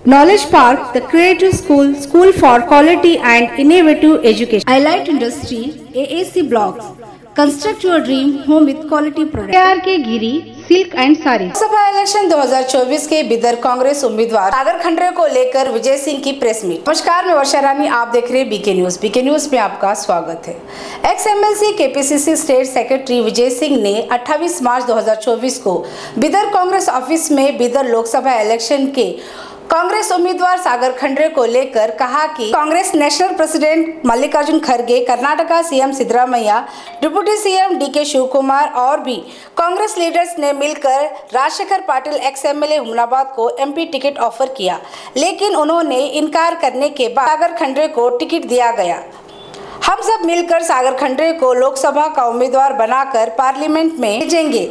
Knowledge Park, the creative school, school for quality and innovative education. Highlight Industry, AAC Blocks. Construct your dream home with quality products. AR के Giri silk and sari. Lok Sabha election 2024 के बिदर कांग्रेस उम्मीदवार सागर खंडरे को लेकर विजय सिंह की press meet. नमस्कार, मैं वर्षा रानी, आप देख रहे हैं बीके न्यूज। बीके न्यूज में आपका स्वागत है। Ex MLC KPCC state secretary Vijay Singh ने 28 मार्च 2024 को बिदर कांग्रेस ऑफिस में बिदर लोकसभा इलेक्शन के कांग्रेस उम्मीदवार सागर खंडरे को लेकर कहा कि कांग्रेस नेशनल प्रेसिडेंट मल्लिकार्जुन खड़गे, Karnataka CM Siddaramaiah, deputy CM DK Shivakumar और भी कांग्रेस लीडर्स ने मिलकर राजशेखर पाटिल एक्स एमएलए हुमनाबाद को एमपी टिकट ऑफर किया, लेकिन उन्होंने इनकार करने के बाद सागर खंडरे को टिकट दिया गया। हम सब मिलकर सागर खंडरे को लोकसभा का उम्मीदवार बनाकर पार्लियामेंट में भेजेंगे।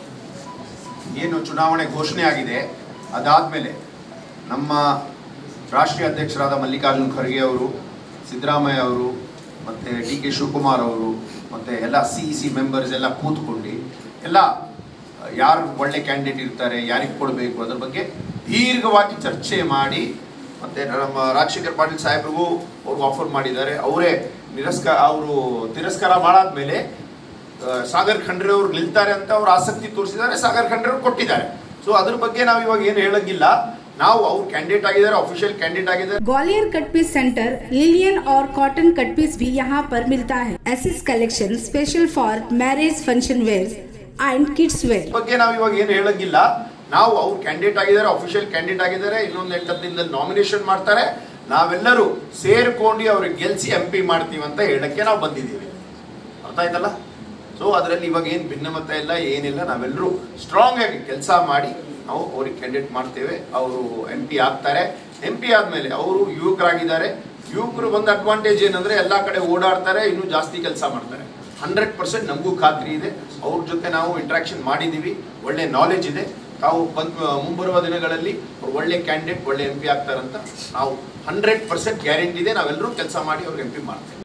चुनावणे घोषणे आगिदे अदादमेले ನಮ್ಮ ರಾಷ್ಟ್ರೀಯ ಅಧ್ಯಕ್ಷರಾದ ಮಲ್ಲಿಕಾರ್ಜುನ್ ಖರ್ಗೆ ಅವರು, ಸಿದ್ದರಾಮಯ್ಯ ಅವರು ಮತ್ತು ಡಿಕೆ ಶಿವಕುಮಾರ್ ಅವರು ಮತ್ತು ಎಲ್ಲ ಸಿಇಸಿ ಮೆಂಬರ್ಸ್ ಎಲ್ಲ ಕೂತ್ಕೊಂಡು ಎಲ್ಲ ಯಾರು ಒಳ್ಳೆ ಕ್ಯಾಂಡಿಡೇಟ್ ಇರ್ತಾರೆ, ಯಾರಿಗೆ ಕೊಡಬೇಕು ಅದರ ಬಗ್ಗೆ ದೀರ್ಘವಾಗಿ ಚರ್ಚೆ ಮಾಡಿ ಮತ್ತು ನಮ್ಮ ರಾಜಶೇಖರ್ ಪಾಟೀಲ್ ಸಾಹೇಬ್ರಿಗೂ ಅವ್ರಿಗೆ ಆಫರ್ ಮಾಡಿದ್ದಾರೆ. ಅವರೇ ತಿರಸ್ಕಾರ ಮಾಡಾದ್ಮೇಲೆ ಸಾಗರ್ ಖಂಡ್ರೆ ಅವರು ನಿಲ್ತಾರೆ ಅಂತ ಅವರು ಆಸಕ್ತಿ ತೋರಿಸಿದ್ದಾರೆ, ಸಾಗರ್ ಖಂಡ್ರೆ ಅವರು ಕೊಟ್ಟಿದ್ದಾರೆ. ಸೊ ಅದ್ರ ಬಗ್ಗೆ ನಾವು ಇವಾಗ ಏನು ಹೇಳಂಗಿಲ್ಲ. ನಾವು ಅವ್ರು कैंडिडेट ಆಗಿದ್ದಾರೆ, ऑफिशियल कैंडिडेट ಆಗಿದ್ದಾರೆ. Gwalior cut piece centre linen और कॉटन कट पीस भी यहाँ पर मिलता है। एसिस collection special for marriage function wear and kids wear ಬಗ್ಗೆ ನಾವು ಇವಾಗ ಏನು ಹೇಳಂಗಿಲ್ಲ. ನಾವು ಅವ್ರು कैंडिडेट ಆಗಿದ್ದಾರೆ, ऑफिशियल कैंडिडेट ಆಗಿದ್ದಾರೆ. ಇನ್ನೊಂದು 8 ದಿನದಲ್ಲಿ ನಾಮಿನೇಷನ್ ಮಾಡ್ತಾರೆ. ನಾವೆಲ್ಲರೂ ಸೇರ್ಕೊಂಡು ಅವ್ರಿಗೆ ಗೆಲ್ಸಿ ಎಂಪಿ ಮಾಡ್ತೀವಿ ಅಂತ ಹೇಳಕ್ಕೆ ನಾವು ಬಂದಿದ್ದೀವಿ. ಅರ್ಥ ಆಯ್ತಲ್ಲ? ಸೊ ಅದರಲ್ಲಿ ಇವಾಗ ಏನು ಭಿನ್ನಮತ ಇಲ್ಲ, ಏನಿಲ್ಲ. ನಾವೆಲ್ಲರೂ ಸ್ಟ್ರಾಂಗ್ ಆಗಿ ಕೆಲಸ ಮಾಡಿ ನಾವು ಅವ್ರಿಗೆ ಕ್ಯಾಂಡಿಡೇಟ್ ಮಾಡ್ತೇವೆ. ಅವರು ಎಂಪಿ ಆಗ್ತಾರೆ. ಎಂಪಿ ಆದ್ಮೇಲೆ ಅವರು ಯುವಕರಾಗಿದ್ದಾರೆ. ಯುವಕರು ಒಂದು ಅಡ್ವಾಂಟೇಜ್ ಏನಂದ್ರೆ ಎಲ್ಲಾ ಕಡೆ ಓಡಾಡ್ತಾರೆ, ಇನ್ನೂ ಜಾಸ್ತಿ ಕೆಲಸ ಮಾಡ್ತಾರೆ. 100% ನಮಗೂ ಖಾತ್ರಿ ಇದೆ. ಅವ್ರ ಜೊತೆ ನಾವು ಇಂಟ್ರಾಕ್ಷನ್ ಮಾಡಿದೀವಿ, ಒಳ್ಳೆ ನಾಲೆಜ್ ಇದೆ. ತಾವು ಮುಂಬರುವ ದಿನಗಳಲ್ಲಿ ಒಳ್ಳೆ ಕ್ಯಾಂಡಿಡೇಟ್, ಒಳ್ಳೆ ಎಂಪಿ ಆಗ್ತಾರಂತ ನಾವು 100% ಗ್ಯಾರಂಟಿ ಇದೆ. ನಾವೆಲ್ಲರೂ ಕೆಲಸ ಮಾಡಿ ಅವ್ರಿಗೆ ಎಂಪಿ ಮಾಡ್ತೇವೆ.